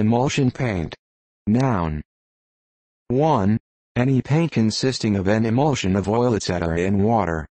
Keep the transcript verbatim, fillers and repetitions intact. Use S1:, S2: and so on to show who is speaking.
S1: emulsion paint. Noun. one. Any paint consisting of an emulsion of oil et cetera in water.